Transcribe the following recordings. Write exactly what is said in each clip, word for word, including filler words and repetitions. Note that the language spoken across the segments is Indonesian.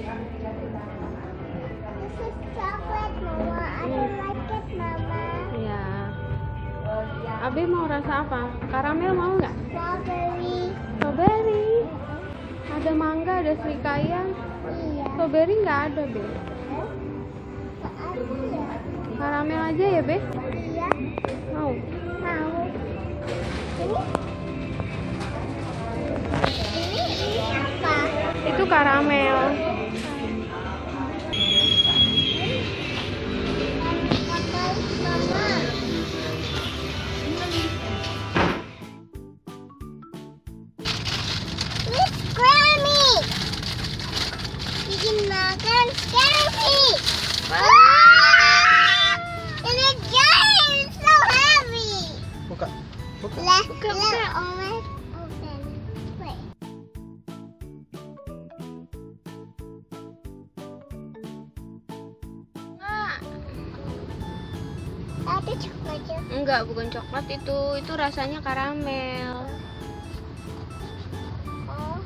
chocolate, Mama. I don't like it, Mama. Ya. Abi mau rasa apa? Karamel mau nggak? Strawberry. Strawberry. Ada mangga, ada serikaya. Iya. Strawberry nggak ada, Be. Nggak ada ya? Karamel aja ya, Be? Iya. Mau? Mau. Ini? Ini ini apa? Itu karamel. Mama. Miss Grammy. Bikin makan Grammy. Wow! It's a giant, so heavy. Buka, buka. Let, Buka, let buka. always open. Wait. Ah, Ada coklatnya. enggak, bukan coklat itu. Itu rasanya karamel. Oh.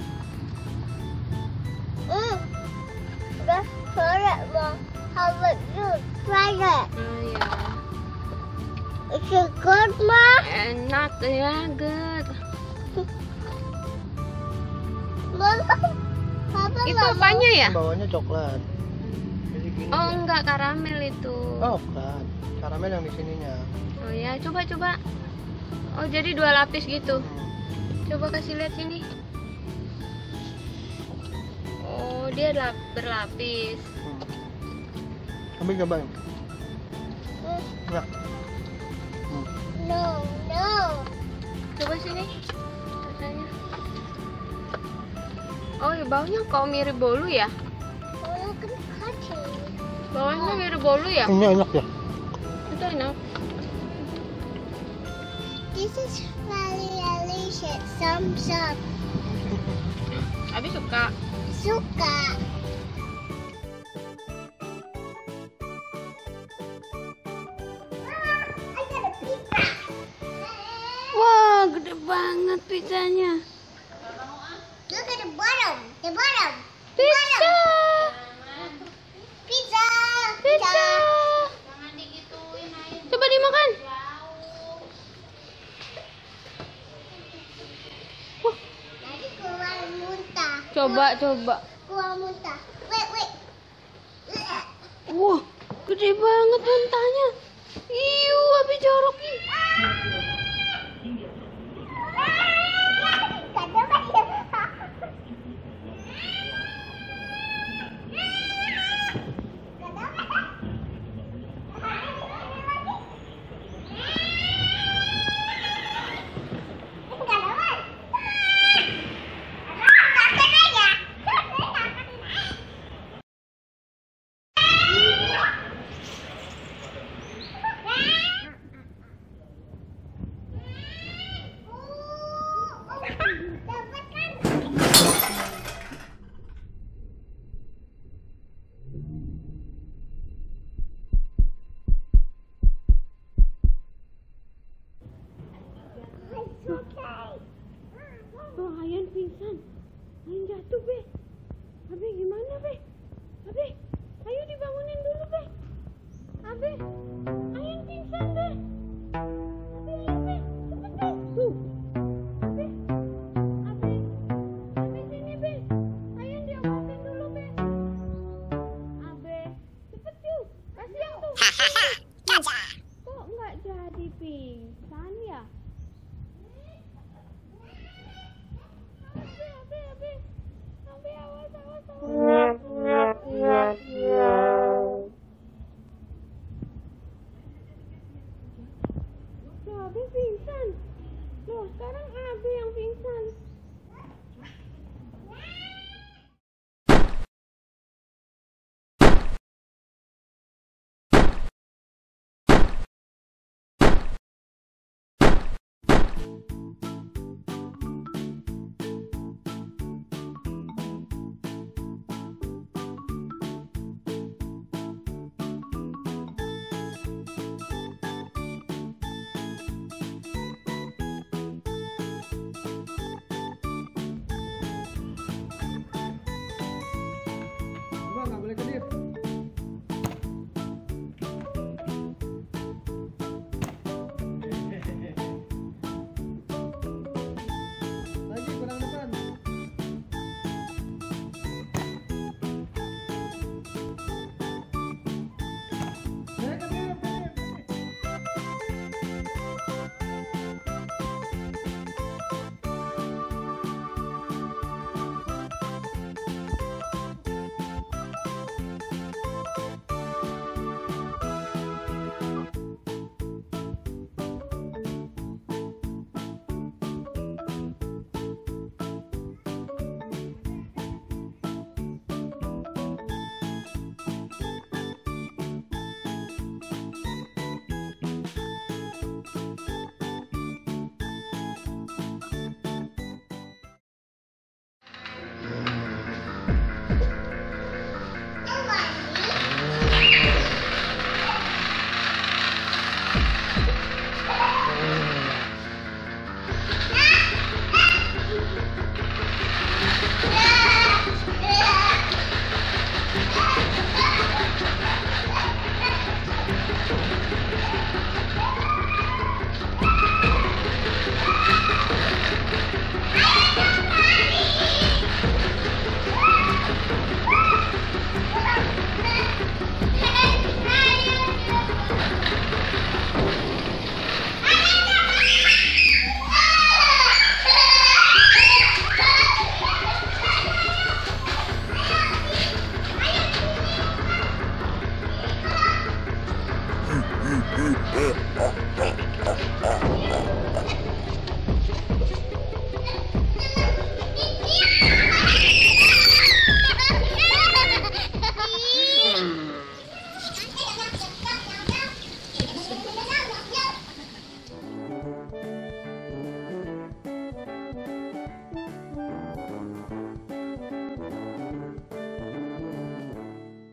Mm. Udah sore, Mom. How about you? Try it. Oh ya. Is it good, Ma? Enak ya, good. Mama. Papa Itu nggak mau. apanya ya? Bawahnya coklat. Jadi gini. Oh, ya. enggak, karamel itu. Oh, bukan. Karamel yang di sininya. Oh ya, coba coba. Oh, jadi dua lapis gitu. Hmm. Coba kasih lihat sini. Oh, dia lap berlapis. Hmm. Ambil cobain. Mm. Ya. Hmm. No, no. Coba sini. Rasanya. Oh, ya baunya kok mirip bolu ya? Mama kan kacang. Baunya mirip bolu ya? Ini enak ya. Itu enak. This is very delicious. Thumbs up. Abi suka. Suka. Mama, I got a pizza. Wah, gede banget pizzanya. Look at the bottom. The bottom. Pizza. Pizza. Pizza. Coba dimakan. Wah, Nanti keluar muntah. coba coba. Keluar muntah. Wait, wait. Wah, gede banget muntahnya. Iu, Abi jorok ih. Tuh, Ayan pingsan. Ayan jatuh, Be. Abi gimana, Be? Abi, ayo dibangunin dulu, Be. Abi, Ayan pingsan, Be. Abi, ayo, Be. Cepet, Be. Tuh. Abi, Abi, Abi sini, Be. Ayan diobatin dulu, Be. Abi, cepet yuk. Kasihan tuh.